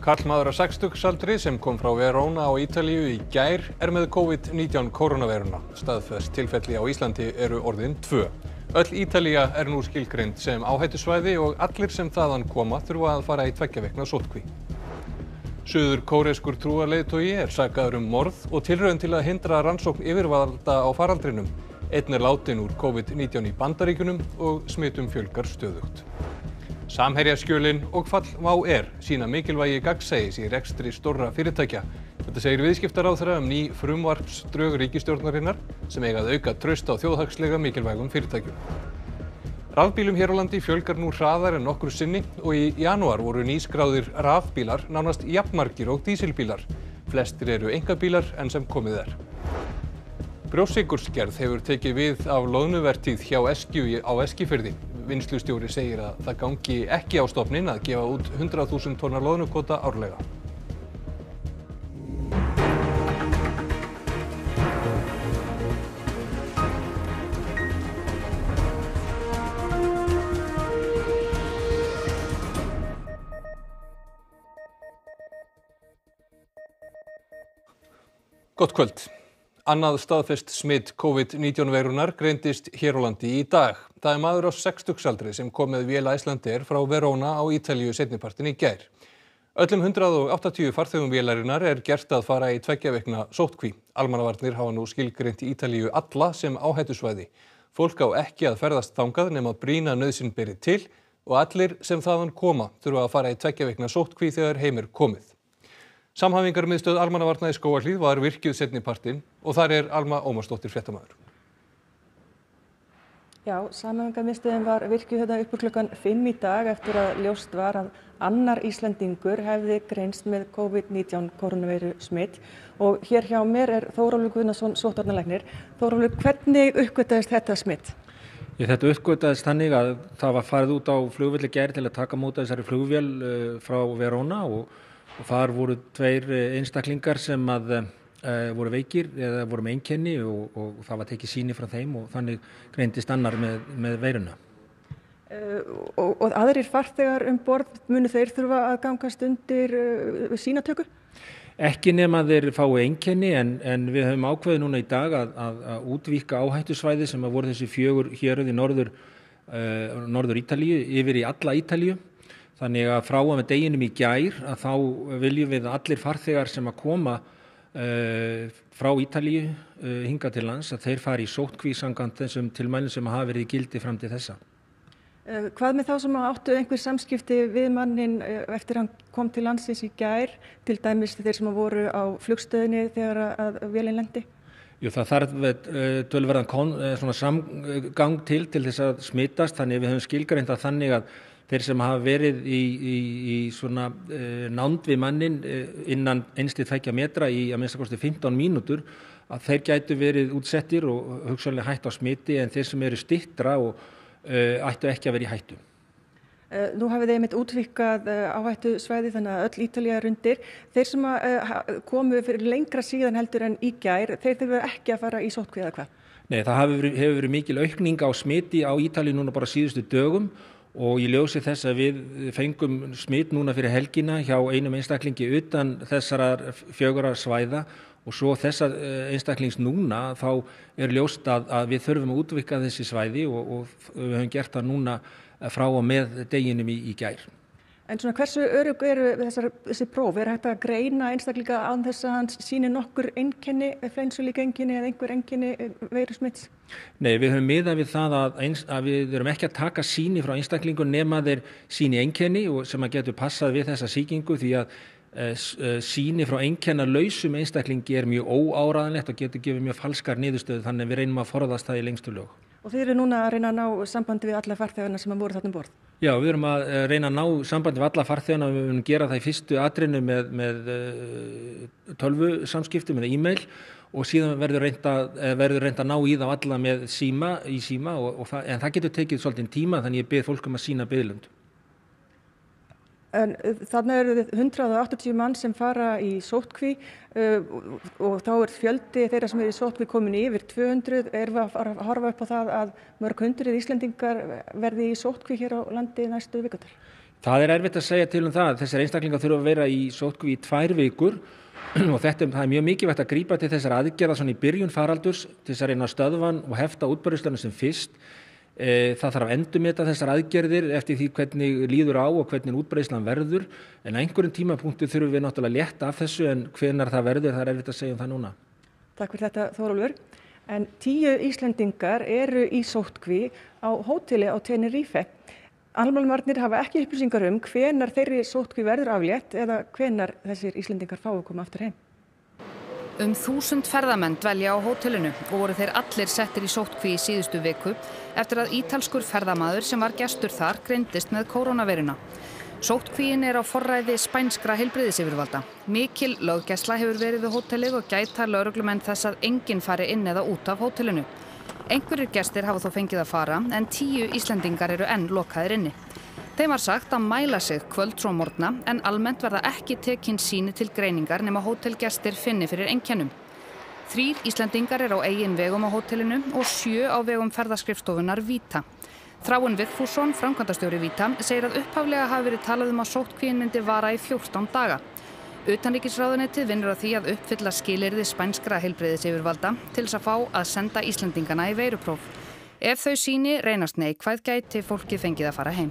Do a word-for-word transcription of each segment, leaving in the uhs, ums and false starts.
Karlmaður á sextugsaldri sem kom frá Verona á Ítalíu í gær er með COVID nítján kórónuveiruna. Staðfest tilfelli á Íslandi eru orðin tvö. Öll Ítalía er nú skilgreind sem áhættusvæði og allir sem þaðan koma þurfa að fara í tveggja vikna sóttkví. Suður kóreskur trúarleiðtogi er sakaður um morð og tilraun til að hindra rannsókn yfirvalda á faraldrinum. Einn er látinn úr COVID nítján í Bandaríkjunum og smitum fjölgar stöðugt. Samherjaskjölin og fall WOW air sýna mikilvægi gagnsæis í rekstri stórra fyrirtækja. Þetta segir viðskiptaráðherra um ný frumvarpsdrög ríkisstjórnarinnar sem eiga að auka traust á þjóðhagslega mikilvægum fyrirtækjum. Rafbílum hér á landi fjölgar nú hraðar en nokkru sinni og í janúar voru nýskráðir rafbílar nánast jafnmargir og dísilbílar. Flestir eru einkabílar enn sem komið er. Brjóstsykursgerð hefur tekið við af loðnuvertíð hjá Eskju á Eskifirði. Vinnslustjóri segir að það gangi ekki á stofninn að gefa út hundrað þúsund tonna loðnukvóta árlega. Gott kvöld. Annað staðfest smit COVID nítján veirunnar greindist hér á landi í dag. Það er maður á sextugsaldri sem kom með vél Icelandair frá Verona á Ítalíu seinnipartinn í gær. Öllum hundrað og áttatíu farþegum vélarinnar er gert að fara í tveggja vikna sóttkví. Almannavarnir hafa nú skilgreint Ítalíu alla sem áhættusvæði. Fólk á ekki að ferðast þangað nema brýna nauðsyn beri til og allir sem þaðan koma þurfa að fara í tveggja vikna sóttkví þegar heim er komið. Samhæfingarmiðstöð almannavarna í Skógarhlíð var virkjuð seinnipartinn og þar er Alma Ómarsdóttir fréttamaður. Já, samhæfingarmiðstöðin var virkjuð þetta upp úr klukkan fimm í dag eftir að ljóst var að annar Íslendingur hefði greinst með COVID nítján kórónuveiru smitt og hér hjá mér er Þórólfur Guðnason sóttvarnalæknir. Þórólfur, hvernig uppgötvaðist þetta smitt? Ég, þetta uppgötvaðist þannig að það var farið út á flugvelli gær til að taka móta þessari flugvél frá Verona og og þar voru tveir einstaklingar sem að uh, voru veikir eða voru með einkenni og, og það var tekið sýni frá þeim og þannig greindist annar með, með veiruna. Uh, og, og aðrir farþegar um borð, munu þeir þurfa að gangast undir uh, sýnatöku? Ekki nema þeir fái einkenni en, en við höfum ákveðið núna í dag að, að, að útvíkka áhættusvæði sem að voru þessi fjögur héruð í norður, uh, norður Ítalíu yfir í alla Ítalíu. Þannig að frá að með deginum í gær að þá viljum við allir farþegar sem að koma uh, frá Ítalíu uh, hingað til lands að þeir fari í sóttkví samkvæmt þessum tilmælum sem hafa verið í gildi fram til þessa. Uh, hvað með þá sem áttu einhver samskipti við mannin uh, eftir hann kom til landsins í gær, til dæmis þeir sem voru á flugstöðinni þegar að vélin lendi? Jú, það þarf uh, tölverðan uh, samgang til til þess að smitast, þannig við höfum skilgreint að þannig að þeir sem hafa verið í, í, í svona uh, nánd við mannin uh, innan einstið tveggja metra í að minnsta kosti fimmtán mínútur að þeir gætu verið útsettir og hugsanlega hættu á smiti en þeir sem eru styttra og uh, ættu ekki að vera í hættu. Uh, nú hafið þið einmitt útvíkkað uh, áhættusvæði þannig að öll Ítalía er undir. Þeir sem að, uh, komu fyrir lengra síðan heldur en í gær, þeir þurfa ekki að fara í sóttkví eða hvað? Nei, það hefur, hefur verið mikil aukning á smiti á Ítalíu núna bara síðustu dögum. Og í ljósi þess að við fengum smitt núna fyrir helgina hjá einum einstaklingi utan þessara fjögurra svæða og svo þessa einstaklings núna þá er ljóst að, að við þurfum að útvíkka þessi svæði og, og við höfum gert það núna frá og með deginum í, í gær. En svona hversu örugg eru þessar, þessi próf? Er hægt að greina einstaklinga án þess að hann sýni nokkur einkenni, flensulík einkenni eða einhver einkenni veirusmitts? Nei, við höfum miðað við það að, eins, að við erum ekki að taka sýni frá einstaklingu nema þeir sýni einkenni og sem að getur passað við þessa sýkingu því að uh, sýni frá einkennalausum einstaklingi er mjög óáræðanlegt og getur gefið mjög falskar niðurstöðu þannig að við reynum að forðast það í lengstu lög. Og þið eru núna að reyna að ná sambandi við alla farþegarna sem voru þarna um borð? Já, við erum að reyna að ná sambandi við alla farþegarna, við erum að gera það í fyrstu atrinu með, með tölvusamskiptum eða e-mail og síðan verður reynt að, verður reynt að ná í þá alla með síma, í síma og, og það, en það getur tekið svolítið tíma þannig ég bið fólk um að sýna biðlund. En þarna eru hundrað og áttatíu mann sem fara í sóttkví uh, og þá er fjöldi þeirra sem eru í sóttkví komin yfir tvö hundruð. Erum við að horfa upp á það að mörg hundruð Íslendingar verði í sóttkví hér á landi næstu vikurnar? Það er erfitt að segja til um það. Þessir einstaklingar þurfa að vera í sóttkví í tvær vikur og þetta það er mjög mikilvægt að grípa til þessar aðgerða svona í byrjun faraldurs til þess að reyna að stöðva hann og hefta útbreiðsluna sem fyrst. Það þarf að endurmeta þessar aðgerðir eftir því hvernig líður á og hvernig útbreiðslan verður. En á einhverjum tímapunkti þurfum við náttúrulega að létta af þessu en hvenær það verður, það er erfitt að segja um það núna. Takk fyrir þetta Þórólfur. En tíu Íslendingar eru í sóttkví á hóteli á Tenerife. Almannavarnir hafa ekki upplýsingar um hvenær þeirri sóttkví verður aflétt eða hvenær þessir Íslendingar fá að koma aftur heim. Um þúsund ferðamenn dvelja á hótelinu og voru þeir allir settir í sóttkví í síðustu viku eftir að ítalskur ferðamaður sem var gestur þar greindist með kórónuveiruna. Sóttkvíin er á forræði spænskra heilbrigðisyfirvalda. Mikil löggæsla hefur verið við hótelið og gæta lögreglumenn þess að enginn fari inn eða út af hótelinu. Einhverjir gestir hafa þó fengið að fara en tíu Íslendingar eru enn lokaðir inni. Þeim var sagt að mæla sig kvölds og morgna en almennt verða ekki tekin sýni til greiningar nema hótelgestir finni fyrir einkennum. Þrír Íslendingar eru á eigin vegum á hótelinu og sjö á vegum ferðaskrifstofunnar Vita. Þráinn Vigfússon, framkvæmdastjóri Vita, segir að upphaflega hafi verið talað um að sóttkvíin myndi vara í fjórtán daga. Utanríkisráðuneytið vinnur á því að uppfylla skilyrði spænskra heilbrigðisyfirvalda til þess að fá að senda Íslendingana í veirupróf. Ef þau sýni reynast neikvæð gæti fólkið fengið að fara heim.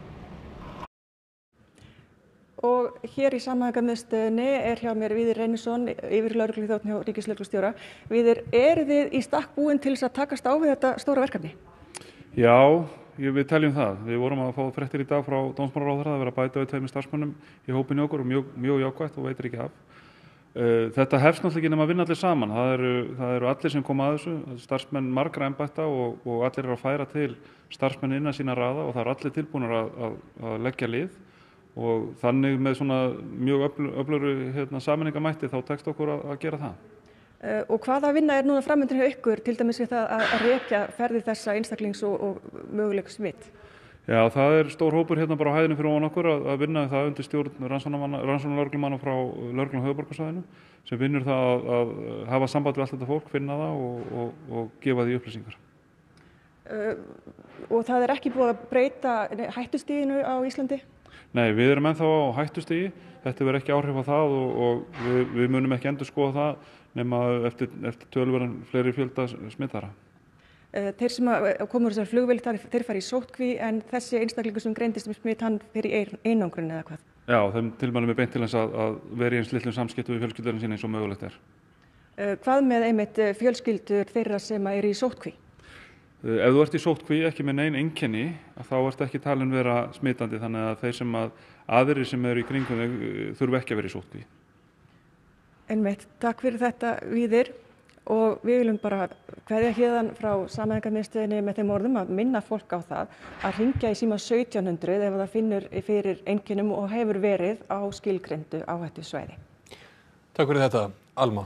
Og hér í samhæfingarmiðstöðinni er hjá mér Víðir Reynisson, yfirlögregluþjónn hjá ríkislögreglustjóra. Víðir, eruð þið í stakk búin til þess að takast á við þetta stóra verkefni? Já, við teljum það. Við vorum að fá fréttir í dag frá dómsmálaráðherra að vera að bæta við tveimur starfsmönnum í hópinn okkur og mjög, mjög jákvætt og veitir ekki af. Þetta hefst náttúrulega ekki nema að vinna allir saman. Það eru, það eru allir sem koma að þessu, starfsmenn margra embætta og, og allir eru að færa til starfsmenn innan sína raða og það eru allir tilbúnir að, að, að leggja lið. Og þannig með svona mjög öflugri hérna, sameiningarmætti þá tekst okkur að, að gera það. Uh, og hvaða vinna er núna framundan hjá ykkur til dæmis við það að, að rekja ferðir þessa einstaklings og, og möguleik smitt? Já, það er stór hópur hérna bara á hæðinu fyrir ofan okkur að, að vinna það undir stjórn rannsóknarlögreglumanna frá lögreglum á höfuðborgarsvæðinu sem vinnur það að, að hafa samband við allt þetta fólk, finna það og, og, og gefa því upplýsingar. Uh, og það er ekki búið að breyta hættustiginu á Íslandi? Nei, við erum ennþá á hættustigi. Þetta verður ekki áhrif á það og, og við, við munum ekki endur skoða það nema eftir, eftir tölverðan fleiri fjölda smittara. Þeir sem komur þessar flugvél, þeir fara í sóttkví en þessi einstaklingur sem greindist með smitt, hann fer í einangrun eða hvað? Já, þeim tilmælum er beint til þess að, að vera í eins litlum samskiptum við fjölskyldur sína eins og mögulegt er. Hvað með einmitt fjölskyldur þeirra sem eru í sóttkví? Ef þú ert í sóttkví ekki með nein einkenni, þá ert ekki talin vera smitandi þannig að þeir sem að aðrir sem eru í kringum þau þurfa ekki að vera í sóttkví. Einmitt, takk fyrir þetta Víðir og við viljum bara kveðja héðan frá samhæfingarmiðstöðinni með þeim orðum að minna fólk á það að hringja í síma sautján hundruð ef það finnur fyrir einkennum og hefur verið á skilgreindu áhættusvæði. Takk fyrir þetta, Alma.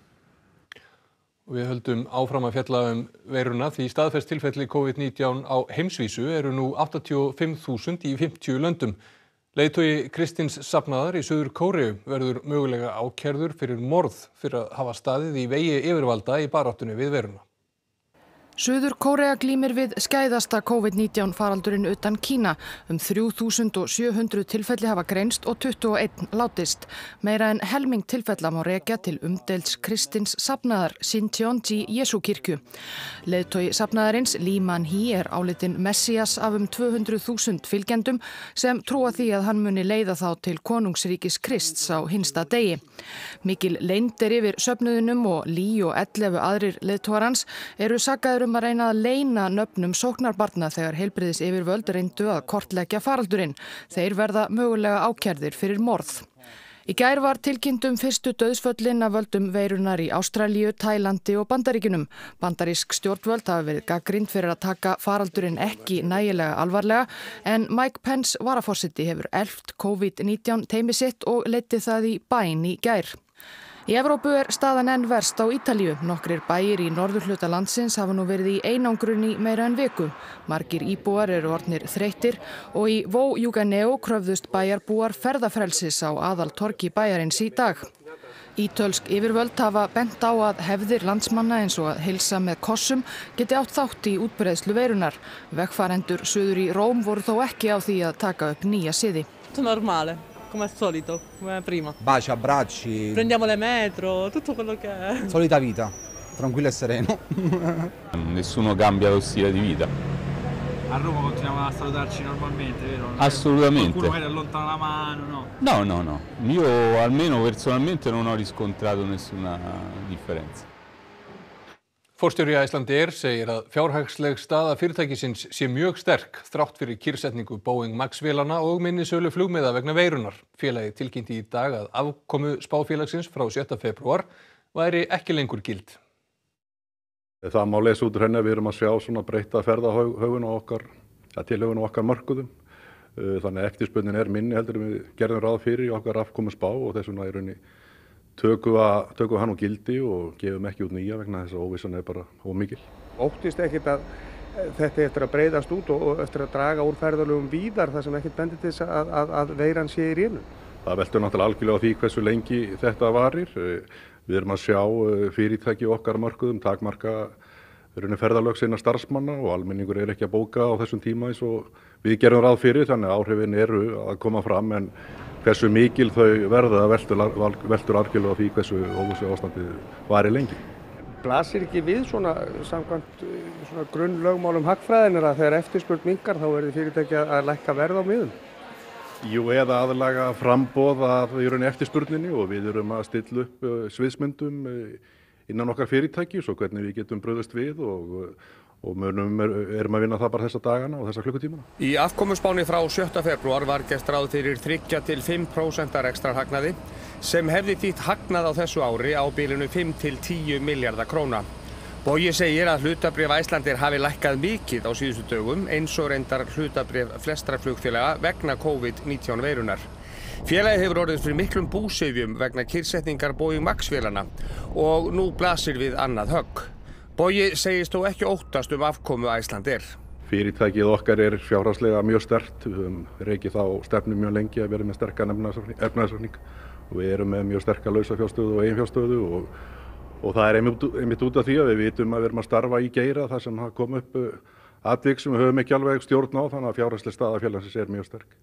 Við höldum áfram að fjalla um veiruna því staðfest tilfelli COVID nítján á heimsvísu eru nú áttatíu og fimm þúsund í fimmtíu löndum. Leiðtogi Kristins safnaðar í Suður Kóreu verður mögulega ákærður fyrir morð fyrir að hafa staðið í vegi yfirvalda í baráttunni við veiruna. Suður Kórea glímir við skæðasta COVID nítján faraldurinn utan Kína. Um þrjú þúsund sjö hundruð tilfelli hafa greinst og tuttugu og eitt látist. Meira en helming tilfella má rekja til umdeilds Kristins safnaðar Sincheonji Jesúkirkju. Leiðtogi safnaðarins Lee Man-hee er álitinn messias af um tvö hundruð þúsund fylgjendum sem trúa því að hann muni leiða þá til konungsríkis Krists á hinsta degi. Mikil leynd er yfir söfnuðinum og Lee og ellefu aðrir leiðtogar hans eru sakaðir um að reyna að leyna nöfnum sóknarbarna þegar heilbrigðisyfirvöld reyndu að kortleggja faraldurinn. Þeir verða mögulega ákærðir fyrir morð. Í gær var tilkynnt um fyrstu dauðsföllin af völdum veirunar í Ástralíu, Tælandi og Bandaríkjunum. Bandarísk stjórnvöld hafa verið gagnrýnd fyrir að taka faraldurinn ekki nægilega alvarlega en Mike Pence varaforseti hefur elft COVID nítján teymi sitt og leiddi það í bæn í gær. Í Evrópu er staðan enn verst á Ítalíu. Nokkrir bæir í norðurhluta landsins hafa nú verið í einangrun í meira en viku. Margir íbúar eru orðnir þreyttir og í Vó-Júganeo kröfðust bæjarbúar ferðafrelsis á aðaltorgi bæjarins í dag. Ítölsk yfirvöld hafa bent á að hefðir landsmanna eins og að heilsa með kossum geti átt þátt í útbreiðslu veirunnar. Vegfarendur suður í Róm voru þó ekki á því að taka upp nýja siði. Normale, come al solito, come prima. Baci, abbracci. Prendiamo le metro, tutto quello che è. Solita vita, tranquillo e sereno. Nessuno cambia lo stile di vita. A Roma continuiamo a salutarci normalmente, vero? Assolutamente. Qualcuno magari allontana la mano, no? No, no, no. Io almeno personalmente non ho riscontrato nessuna differenza. Forstjóri Icelandair segir að fjárhagsleg staða fyrirtækisins sé mjög sterk þrátt fyrir kyrrsetningu Boeing Max vélana og minni sölu flugmiða vegna veirunar. Félagið tilkynnti í dag að afkomu spáfélagsins frá sjötta febrúar væri ekki lengur gild. Það má lesa út úr henni að við erum að sjá svona breytta ferðahögun á okkar, ja, tilhögun á okkar mörkuðum. Þannig að eftirspurnin er minni heldur en við gerðum ráð fyrir í okkar afkomu spá og þess vegna er henni tökum við hann úr gildi og gefum ekki út nýja vegna þess að óvissan er bara ómikil. Óttist ekkert að þetta eftir að breiðast út og eftir að draga úr ferðalögum víðar þar sem ekkert bendir til þess að, að, að veiran sé í rénum? Það veltur náttúrulega algjörlega á því hversu lengi þetta varir. Við erum að sjá fyrirtæki okkar mörkuðum takmarka ferðalög sinna starfsmanna og almenningur er ekki að bóka á þessum tíma eins og við gerum ráð fyrir, þannig að áhrifin eru að koma fram en hversu mikil þau verða veltur, veltur algjörlega á því hversu óvissu ástandið vari lengi. Blasir ekki við svona samkvæmt svona grunnlögmálum hagfræðinnar að þegar eftirspurn minnkar þá verður fyrirtæki að lækka verð á miðum? Jú, eða aðlaga framboð af í rauninni eftirspurninni og við erum að stilla upp sviðsmyndum innan okkar fyrirtæki svo hvernig við getum brugðist við og og munum er, erum að vinna það bara þessa dagana og þessa klukkutímana. Í afkomuspáni frá sjötta febrúar var gert ráð fyrir þriggja til fimm prósent rekstrarhagnaði sem hefði þýtt hagnað á þessu ári á bilinu fimm til tíu milljarða króna. Bogi segir að hlutabréf Icelandair hafi lækkað mikið á síðustu dögum eins og reyndar hlutabréf flestra flugfélaga vegna COVID nítján veirunar. Félagið hefur orðið fyrir miklum búsifjum vegna kyrrsetningar Boeing Max vélana og nú blasir við annað högg. Bogi segist þó ekki óttast um afkomu Icelandair. Fyrirtækið okkar er fjárhagslega mjög sterkt. Við höfum rekið þá stefnu mjög lengi að vera með sterkan efnahagsreikning og við erum með mjög sterka lausafjárstöðu og eiginfjárstöðu og, og það er einmitt, einmitt út af því að við vitum að við erum að starfa í geira þar sem það kom upp atvik sem við höfum ekki alveg stjórn á þannig að fjárhagsleg staða félagsins er mjög sterk.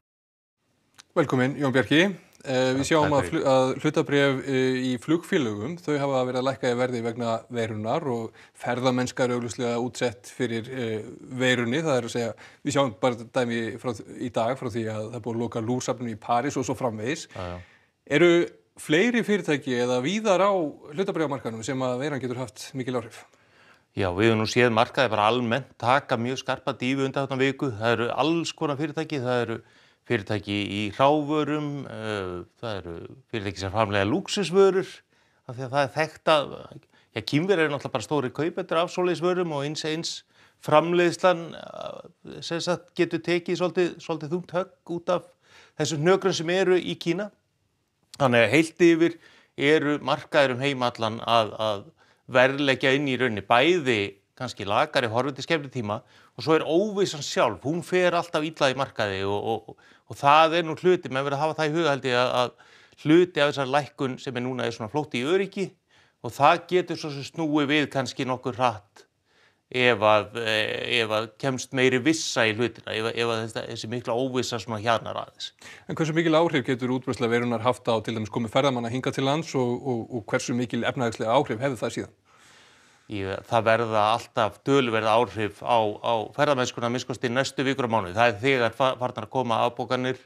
Velkomin Jón Bjarki. Við sjáum að, fl að hlutabréf í flugfélögum, þau hafa verið að lækka í verði vegna veirunar og ferðamennska er augljóslega útsett fyrir veirunni. Það er að segja, við sjáum bara dæmi frá, í dag frá því að það er búið að loka lúrsafninu í París og svo framvegis. Já, já. Eru fleiri fyrirtæki eða víðar á hlutabréfamarkaðnum sem að veiran getur haft mikil áhrif? Já, við höfum nú séð markaði bara almennt taka mjög skarpa dýfu undan þarna viku. Það eru alls konar fyrirtæki, það eru fyrirtæki í hrávörum, það eru fyrirtæki sem framleiða lúxusvörur, af því að það er þekkt að, já, Kínverjar eru náttúrulega bara stóri kaupendur af svoleiðisvörum og eins eins framleiðslan sem sagt getur tekið svolítið, svolítið þungt högg út af þessum hnökrum sem eru í Kína. Þannig að heilt yfir eru markaðir um heim allan að, að verðleggja inn í rauninni bæði kannski lakari horfið til skemmri tíma og svo er óvissan sjálf, hún fer alltaf illa í markaði og, og, og það er nú hluti, menn verður að hafa það í huga held ég að, að hluti af þessar lækkun sem er núna er svona flótti í öryggi og það getur svo sem snúið við kannski nokkur hratt ef að, ef að kemst meiri vissa í hlutina, ef, ef að þessi, þessi mikla óvissa svona hjarnar aðeins. En hversu mikil áhrif getur útbreiðsla veirunar haft á til dæmis komið ferðamanna hingað til lands og, og, og hversu mikil efnahagslega áhrif hefur það síðan? Í, það verða alltaf töluverð áhrif á, á ferðamennskuna að minnsta kosti næstu vikur á mánuði. Það er þegar farnar að koma afbókanir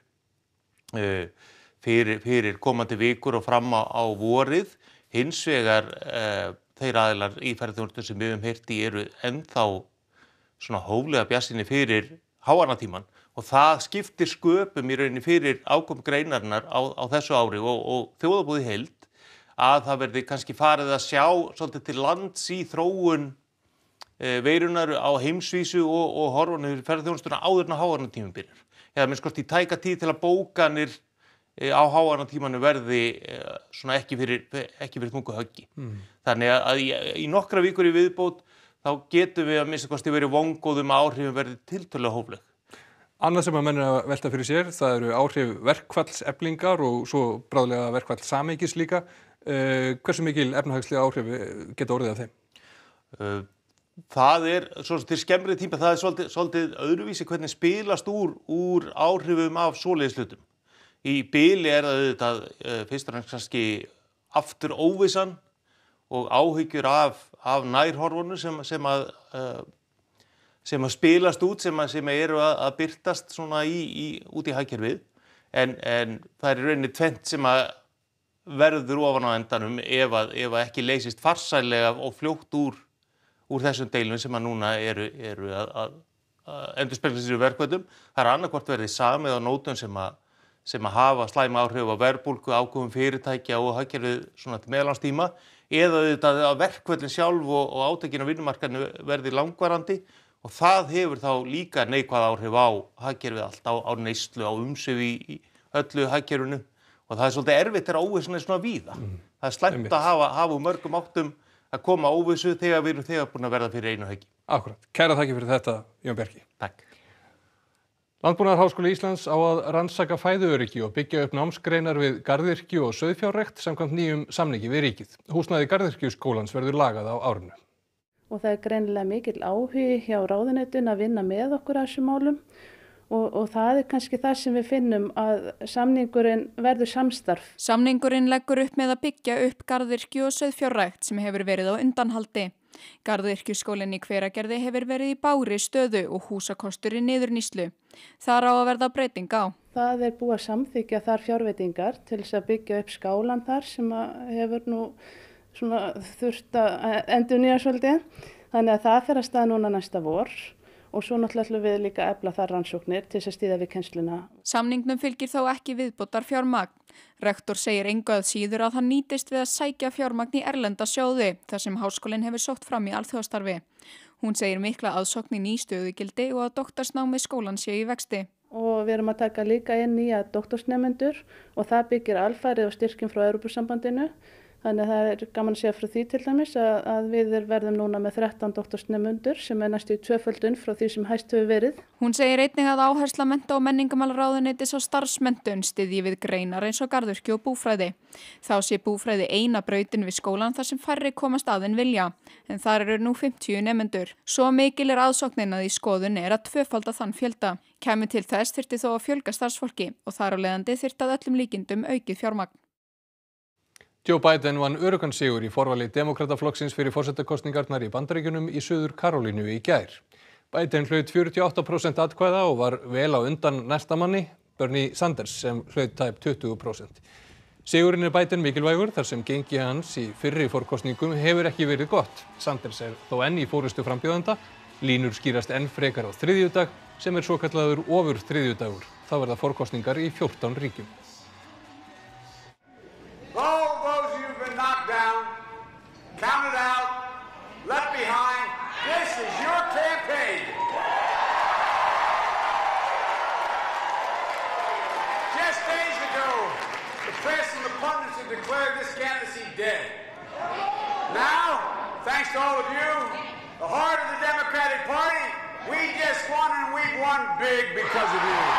uh, fyrir, fyrir komandi vikur og fram á, á vorið. Hins vegar uh, þeir aðilar í ferðaþjónustu sem við höfum heyrt í eru ennþá svona hóflega bjartsýnir fyrir háannatíman og það skiptir sköpum í rauninni fyrir ákomu greinarinnar á, á þessu ári og, og þjóðarbúið í heild að það verði kannski farið að sjá svolítið til lands í þróun e, veirunar á heimsvísu og, og horfanir ferðaþjónustuna áður en að háannatíminn byrjar. Eða minnst kosti í tæka tíð til að bókanir e, á háannatímanu verði e, svona ekki fyrir, ekki fyrir þungu höggi. Mm. Þannig að í, í nokkra vikur í viðbót þá getum við að minnst kosti verið vongóðum að áhrifin verði tiltölulega hófleg. Annað sem að menn er að velta fyrir sér, það eru áhrif verkfallseflingar og svo bráðlega verkfall sameykis líka. Uh, hversu mikil efnahagslega áhrif geta orðið af þeim? Uh, það er, svo til skemmri tíma, það er svolítið, svolítið öðruvísi hvernig spilast úr, úr áhrifum af svoleiðislutum. Í bili er það auðvitað uh, fyrst og fremst kannski aftur óvissan og áhyggjur af, af nærhorfunum sem, sem að uh, sem að spilast út, sem, að, sem að eru að, að birtast svona í, í, út í hagkerfið. En, en það er í rauninni tvennt sem að verður ofan á endanum ef að, ef að ekki leysist farsællega og fljótt úr, úr þessum deilum sem að núna eru, eru að, að, að endurspegla sér í verkföllum. Það er annarkvort verið samið á nótum sem að, sem að hafa slæm áhrif á verðbólgu, ákvöfum fyrirtækja og hagkerfið svona til meðalans eða auðvitað að verkföllin sjálf og, og átökin á vinnumarkaðinu verði langvarandi. Og það hefur þá líka neikvæð áhrif á hagkerfið allt, á, á neyslu, á umsvif í, í öllu hagkerfinu. Og það er svolítið erfitt þegar óvissan er svona víða. Mm. Það er slæmt að hafa, hafa mörgum áttum að koma óvissu þegar við erum þegar búin að verða fyrir einu höggi. Akkurat. Kæra þakki fyrir þetta, Jón Bjarki. Takk. Landbúnaðarháskóli Íslands á að rannsaka fæðuöryggi og byggja upp námsgreinar við garðyrkju og sauðfjárrækt samkvæmt nýjum samningi við ríkið. Húsnæði garðyrkjuskólans verður lagað á árinu. Og það er greinilega mikill áhugi hjá ráðuneytinu að vinna með okkur að þessum málum og, og það er kannski það sem við finnum að samningurinn verður samstarf. Samningurinn leggur upp með að byggja upp garðyrkju og sauðfjárrækt sem hefur verið á undanhaldi. Garðyrkjuskólinn í Hveragerði hefur verið í bágri stöðu og húsakostur í niðurníslu. Þar á að verða breyting á. Það er búið að samþykkja þar fjárveitingar til þess að byggja upp skálan þar sem hefur nú svona þurft að endurnýja svolítið. Þannig að það fer að stað núna næsta vor og svo náttúrulega ætlum við líka að efla þar rannsóknir til þess að styðja við kennsluna. Samningnum fylgir þó ekki viðbótar fjármagn. Rektor segir engu að síður að hann nýtist við að sækja fjármagn í erlenda sjóði þar sem háskólinn hefur sótt fram í alþjóðastarfi. Hún segir mikla aðsókn í ný stöðugildi og að doktorsnámi skólan sé í vexti. Og við erum að taka líka inn nýja doktorsnemendur og það byggir alfarið og styrkjum frá Evrópusambandinu. Þannig að það er gaman að segja frá því til dæmis að, að við verðum núna með þrettán doktorsnemundur sem er næstu í tvöföldun frá því sem hæst hefur verið. Hún segir einnig að áhersla mennta- og menningarmálaráðuneytis á starfsmenntun styðji við greinar eins og garðyrkju og búfræði. Þá sé búfræði eina brautin við skólan þar sem færri komast að en vilja, en þar eru nú fimmtíu nemendur. Svo mikil er aðsóknin að í skoðun er að tvöfalda þann fjölda. Kæmi til þess þyrfti þó að fjölga starfsfólki og þar á leiðandi þyrfti að öllum líkindum aukið fjármagn. Joe Biden vann öruggan sigur í forvali demókrataflokksins fyrir forsetakosningarnar í Bandaríkjunum í Suður Karólínu í gær. Biden hlaut fjörutíu og átta prósent atkvæða og var vel á undan næsta manni, Bernie Sanders, sem hlaut tæp tuttugu prósent. Sigurinn er Biden mikilvægur þar sem gengi hans í fyrri forkosningum hefur ekki verið gott. Sanders er þó enn í forystu frambjóðanda, línur skýrast enn frekar á þriðjudag sem er svokallaður ofur þriðjudagur. Þá verða forkosningar í fjórtán ríkjum. All those who've been knocked down, counted out, left behind, this is your campaign. Just days ago, the press and the pundits had declared this candidacy dead. Now, thanks to all of you, the heart of the Democratic Party, we just won and we've won big because of you.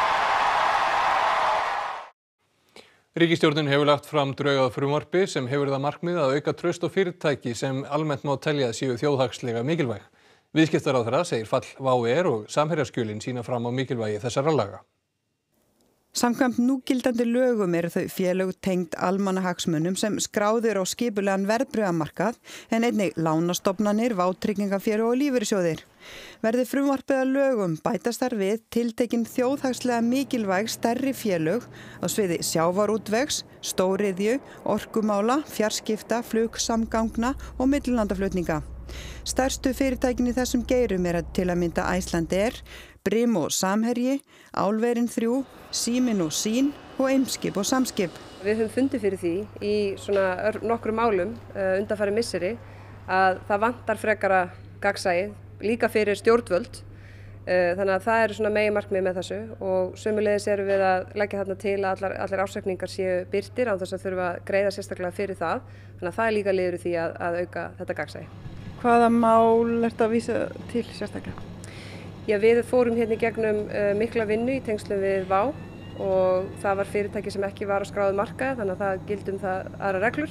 Ríkisstjórnin hefur lagt fram drög að frumvarpi sem hefur það markmið að auka traust á fyrirtæki sem almennt má telja að séu þjóðhagslega mikilvæg. Viðskiptaráðherra segir fall WOW air og Samherjaskjölin sýna fram á mikilvægi þessara laga. Samkvæmt núgildandi lögum eru þau félög tengd almannahagsmunum sem skráðir á skipulegan verðbréfamarkað en einnig lánastofnanir, vátryggingafélög og lífeyrissjóðir. Verði frumvarpið að lögum bætast þar við tiltekin þjóðhagslega mikilvæg stærri félög á sviði sjávarútvegs, stóriðju, orkumála, fjarskipta, flugsamgangna og millilandaflutninga. Stærstu fyrirtækin í þessum geirum er til að mynda Icelandair, Brim og Samherji, Álverin þrjú, Síminn og Sín og Eimskip og Samskip. Við höfum fundið fyrir því í svona nokkrum málum uh, undanfarið misseri að það vantar frekara gagnsæi líka fyrir stjórnvöld. Uh, þannig að það eru svona meginmarkmið með þessu og sömuleiðis erum við að leggja þarna til að allar, allar ársreikningar séu birtir án þess að þurfa að greiða sérstaklega fyrir það. Þannig að það er líka liður í því að, að auka þetta gagnsæi. Hvaða mál ertu að vísa til sérstaklega? Já, við fórum hérna í gegnum uh, mikla vinnu í tengslum við WOW og það var fyrirtæki sem ekki var á skráðu markaði þannig að það gildi um það aðra reglur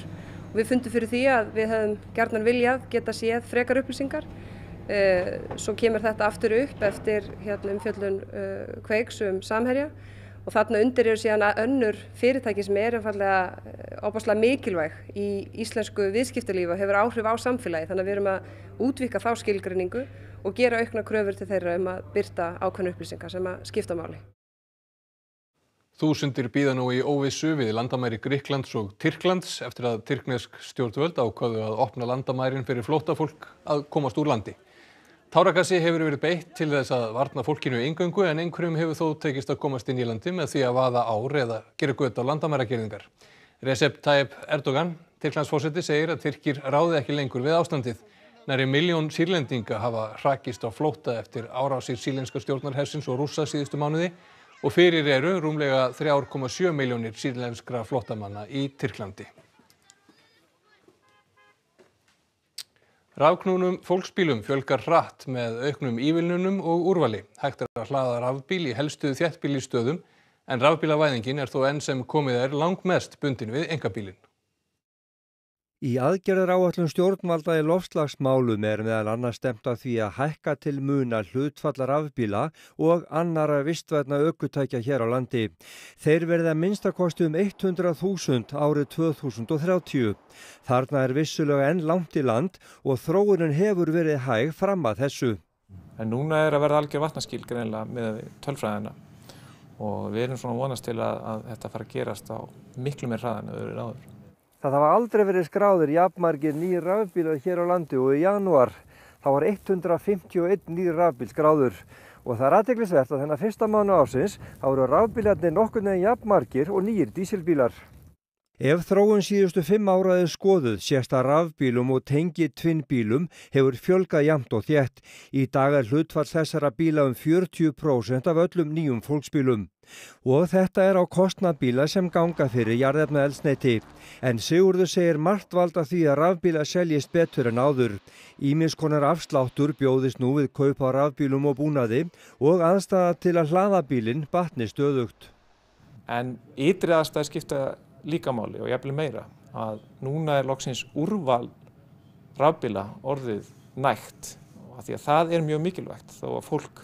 Við fundum fyrir því að við hefðum gjarnan viljað geta séð frekar upplýsingar. Svo kemur þetta aftur upp eftir hérna, umfjöllun uh, Kveiks um Samherja og þarna undir eru síðan önnur fyrirtæki sem er einfaldlega ofboðslega mikilvæg í íslensku viðskiptalífi og hefur áhrif á samfélagi. Þannig að við erum að útvíkka þá skilgreiningu og gera aukna kröfur til þeirra um að birta ákveðnar upplýsingar sem að skipta máli. Þúsundir bíða nú í óvissu við landamæri Grikklands og Tyrklands eftir að tyrknesk stjórnvöld ákváðu að opna landamærin fyrir flóttafólk að komast úr landi. Táragasi hefur verið beitt til þess að varna fólkinu eingöngu en einhverjum hefur þó tekist að komast inn í landi með því að vaða ár eða gera göt á landamæragirðingar. Recep Tayyip Erdogan, Tyrklandsforseti, segir að Tyrkir ráði ekki lengur við ástandið. Nærri milljón Sýrlendinga hafa hrakist á flótta eftir árásir sýrlenska stjórnarhersins og Rússa síðustu mánuði og fyrir eru rúmlega þrjár komma sjö milljónir sýrlenskra flóttamanna í Tyrklandi. Rafknúnum fólksbílum fjölgar hratt með auknum ívilnunum og úrvali. Hægt er að hlaða rafbíl í helstu þéttbýlisstöðum en rafbílavæðingin er þó enn sem komið er langmest bundin við einkabílinn. Í aðgerðaráætlun stjórnvalda í loftslagsmálum er meðal annars stefnt að því að hækka til muna hlutfall rafbíla og annarra vistvænna ökutækja hér á landi. Þeir verða að minnsta kosti um hundrað þúsund árið tvö þúsund og þrjátíu. Þarna er vissulega enn langt í land og þróunin hefur verið hæg fram að þessu. En núna er að verða algjör vatnaskil greinilega með tölfræðina og við erum svona vonast til að, að þetta fara að gerast á miklu meir hraða en öðru áður. Það hafa aldrei verið skráðir jafnmargir nýr rafbílar hér á landi og í janúar þá var hundrað fimmtíu og einn nýr rafbíl skráður og það er athyglisvert að þennan fyrsta mánuð ársins þá eru rafbílarnir nokkurn veginn jafnmargir og nýir dísilbílar. Ef þróun síðustu fimm ára er skoðuð sést að rafbílum og tengitvinnbílum hefur fjölgað jafnt og þétt. Í dag er hlutfall þessara bíla um fjörutíu prósent af öllum nýjum fólksbílum. Og þetta er á kostnað bíla sem ganga fyrir jarðefnaeldsneyti. En Sigurður segir margt valda því að rafbílar seljist betur en áður. Ýmiss konar afsláttur bjóðist nú við kaup á rafbílum og búnaði og aðstaða til að hlaða bílinn batni stöðugt. En ytri aðstæður skipta líka máli og jafnvel meira að núna er loksins úrval rafbíla orðið nægt og því að það er mjög mikilvægt þó að fólk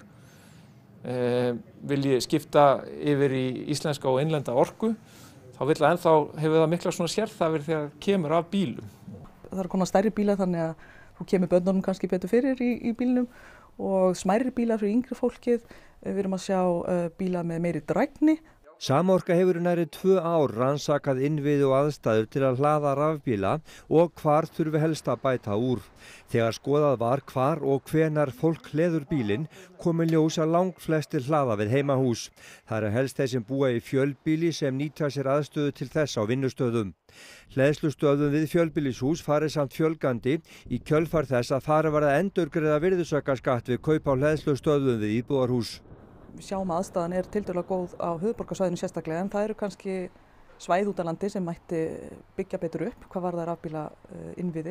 eh, vilji skipta yfir í íslenska og innlenda orku þá vill að ennþá hefur það mikla svona sérþafir þegar kemur af bílum. Það er konar stærri bíla þannig að þú kemur börnunum kannski betur fyrir í, í bílnum og smærri bíla fyrir yngri fólkið. Við erum að sjá uh, bíla með meiri drægni. Samorka hefur nærri tvö ár rannsakað innviði og aðstæður til að hlaða rafbíla og hvar þurfi helst að bæta úr. Þegar skoðað var hvar og hvenar fólk hleður bílinn komu ljós að langflestir hlaða við heimahús. Það eru helst þeir sem búa í fjölbíli sem nýta sér aðstöðu til þess á vinnustöðum. Hleðslustöðum við fjölbýlishús farið samt fjölgandi í kjölfar þess að farið var að endurgreiða virðisaukaskatt við kaup á hleðslustöðum við íbúðarhús. Við sjáum að aðstæðan er tiltölulega góð á höfuðborgarsvæðinu sérstaklega en það eru kannski svæði út á landi sem mætti byggja betur upp hvað varðar rafbíla innviði.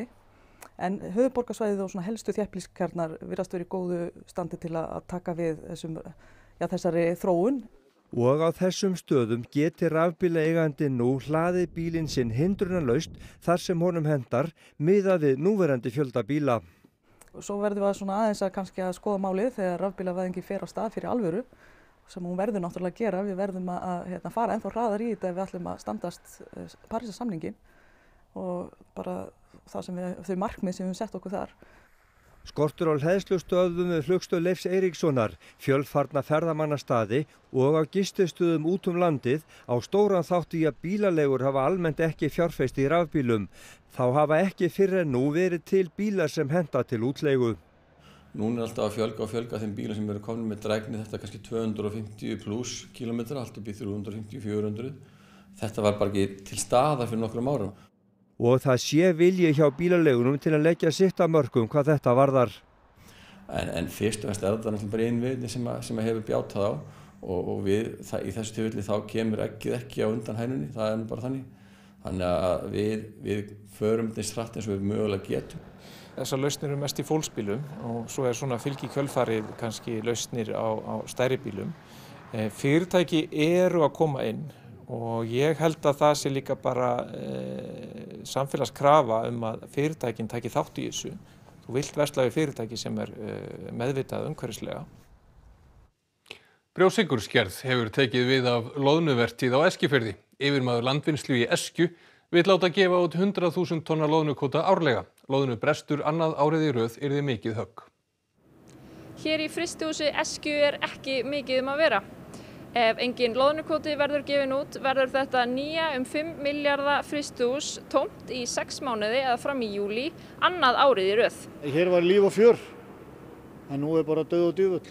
En höfuðborgarsvæðið og svona helstu þéttbýliskjarnar virðast verið í góðu standi til að taka við þessum, já, þessari þróun. Og á þessum stöðum geti rafbílaeigandi nú hlaðið bílinn sinn hindrunarlaust þar sem honum hendar miðað við núverandi fjölda bíla. Svo verðum við svona aðeins að kannski að skoða málið þegar rafbílavæðingi fer á stað fyrir alvöru sem hún verður náttúrulega að gera. Við verðum að, að hérna, fara ennþá hraðar í þetta ef við ætlum að standast Parísarsamninginn og bara það sem við, þau markmið sem við sett okkur þar. Skortur á hleðslustöðvum við flugstöð Leifs Eiríkssonar, fjölfarna ferðamannastaði og á gististöðum út um landið á stóran þátt í að bílaleigur hafa almennt ekki fjárfest í rafbílum. Þá hafa ekki fyrr en nú verið til bílar sem henta til útleigu. Núna er alltaf að fjölga og fjölga þeim bílar sem eru komin með drægni, þetta er kannski tvö hundruð fimmtíu pluss kílómetra, allt upp í þrjú hundruð fimmtíu til fjögur hundruð. Þetta var bara ekki til staðar fyrir nokkrum árum. Og það sé vilji hjá bílaleigunum til að leggja sitt að mörkum hvað þetta varðar. En, en fyrst og fremst er þetta náttúrulega bara innviðin sem, sem hefur bjátað á og, og við, það, í þessu tilfelli þá kemur eggið ekki á undan hænunni, það er bara þannig. Þannig að við, við förum þess hratt eins og við mögulega getum. Þessar lausnir eru mest í fólksbílum og svo er svona fylgi kjölfarið kannski lausnir á, á stærri bílum. E, fyrirtæki eru að koma inn og ég held að það sé líka bara e, samfélagskrafa um að fyrirtækin taki þátt í þessu. Þú vilt versla við fyrirtæki sem er e, meðvitað umhverfislega. Brjóssykursgerð hefur tekið við af loðnuvertíð á Eskifirði. Yfirmaður landvinnslu í Eskju vill láta gefa út hundrað þúsund tonna loðnukvóta árlega. Loðnubrestur annað árið í röð yrði mikið högg. Hér í frystihúsi Eskju er ekki mikið um að vera. Ef engin loðnukvóti verður gefin út verður þetta nýja um fimm milljarða frystihús tómt í sex mánuði eða fram í júlí, annað árið í röð. Hér var líf og fjör, en nú er bara dauð og djöfull.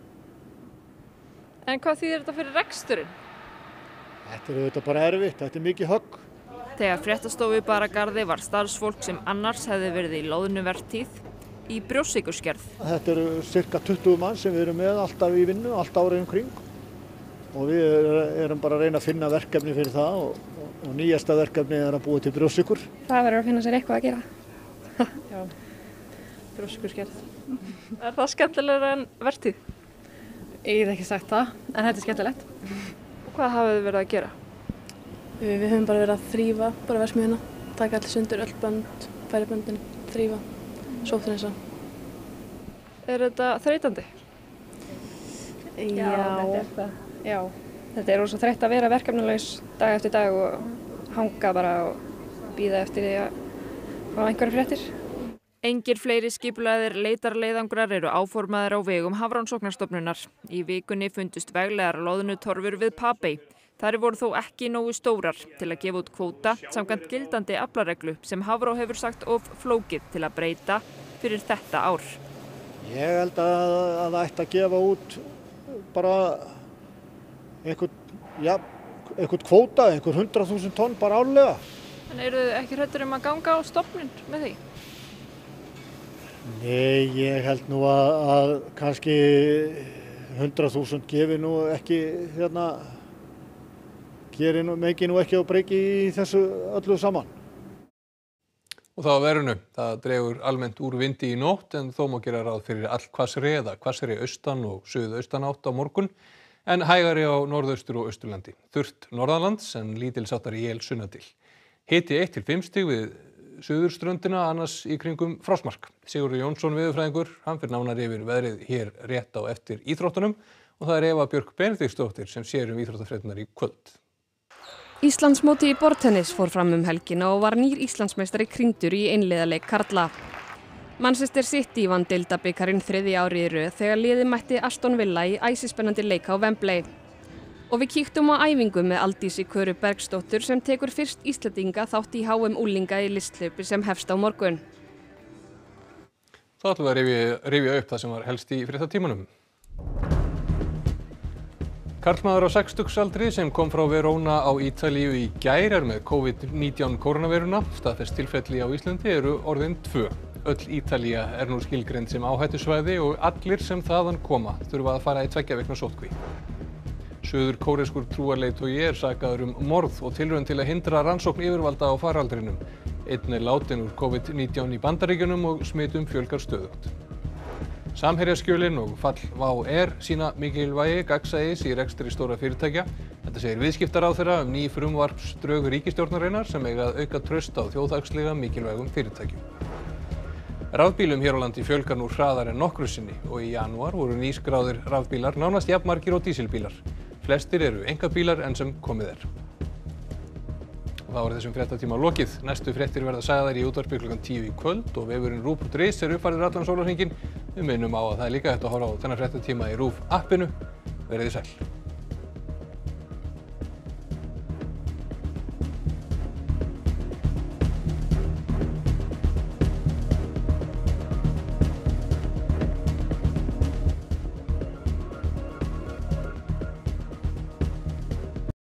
En hvað þýðir þetta fyrir reksturinn? Þetta er auðvitað bara erfitt, þetta er mikið högg. Þegar fréttastofu Baragarði var starfsfólk sem annars hefði verið í loðnuvertíð í brjóssykursgerð. Þetta eru cirka tuttugu mann sem við erum með alltaf í vinnu, allt árið umkring. Og við erum bara að reyna að finna verkefni fyrir það og, og, og nýjasta verkefni er að búa til brjóssykur. Það verður að finna sér eitthvað að gera. Já, brjóssykursgerð. Er það skemmtilegra en vertíð? Ég get ekki sagt það, en þetta er skemmtilegt. Og hvað hafið þið verið að gera? Við, við höfum bara verið að þrífa, bara verksmiðjuna, taka allir sundur, öll bönd, færi böndin, þrífa, sótthreinsa. Er þetta þreytandi? Já, þetta er það. Já, þetta er rosa þreytt að vera verkefnalaus dag eftir dag og hanga bara og bíða eftir því að fá einhverjar fréttir. Engir fleiri skipulagðir leitarleiðangrar eru áformaðir á vegum Hafrannsóknastofnunar. Í vikunni fundust veglegar loðnutorfur við Papey. Þær voru þó ekki nógu stórar til að gefa út kvóta samkvæmt gildandi aflareglu sem Hafró hefur sagt of flókið til að breyta fyrir þetta ár. Ég held að það ætti að gefa út bara einhvern, ja, einhvern kvóta, einhver hundrað þúsund tonn bara árlega. En eru þið ekki hræddir um að ganga á stofnun með því? Nei, ég held nú að, að kannski hundrað þúsund gefi nú ekki, hérna, gerir nú, mengi nú ekki að breyki í þessu öllu saman. Og það á verinu, það dregur almennt úr vindi í nótt en þó má gera ráð fyrir allhvassri eða hvassri austan og suðaustanátt á morgun en hægari á norðaustur og austurlandi. Þurrt norðanlands en lítilsháttar él sunnan til. Hiti eitt til fimm stig við suðurströndina annars í kringum frostmark. Sigurður Jónsson veðurfræðingur, hann fer nánar yfir veðrið hér rétt á eftir íþróttunum og það er Eva Björk Benediktsdóttir sem sér um íþróttafréttirnar í kvöld. Íslandsmóti í borðtennis fór fram um helgina og var nýr Íslandsmeistari krýndur í einliðaleik karla. Manchester City vann deildabikarinn þriðja árið í röð þegar liðið mætti Aston Villa í æsispennandi leik á Wembley. Og við kíktum á æfingu með Aldísi Köru Bergsdóttur sem tekur fyrst Íslendinga þátt í H M unglinga í listhlaupi sem hefst á morgun. Þá ætlum við að rifja, rifja upp það sem var helst í fréttatímanum. Karlmaður á sextugsaldri sem kom frá Verona á Ítalíu í gær er með COVID nítján koronaveiruna. Staðfest tilfelli á Íslandi eru orðin tvö. Öll Ítalía er nú skilgreind sem áhættusvæði og allir sem þaðan koma þurfa að fara í tveggja vikna sóttkví. Suður kóreskur trúarleiðtogi er sakaður um morð og tilraun til að hindra rannsókn yfirvalda á faraldrinum. Einn er látinn úr COVID nítján í Bandaríkjunum og smitum fjölgar stöðugt. Samherjaskjölin og fall WOW air sína mikilvægi gagnsæis í rekstri stóra fyrirtækja. Þetta segir viðskiptaráðherra um ný frumvarpsdrög ríkisstjórnarinnar sem eiga að auka traust á þjóðhagslega mikilvægum fyrirtækjum. Rafbílum hér á landi fjölgar nú hraðar en nokkru sinni og í janúar voru nýskráðir rafbílar nánast jafnmargir og dísilbílar. Flestir eru einkabílar enn sem komið er. Og þá er þessum fréttatíma lokið. Næstu fréttir verða sagðar í útvarpi klukkan tíu í kvöld og vefurinn ruv punktur is er uppfærður allan sólarhringinn. Við minnum á að það er líka hægt að horfa á þennan fréttatíma í RÚV appinu. Verið þið sæl.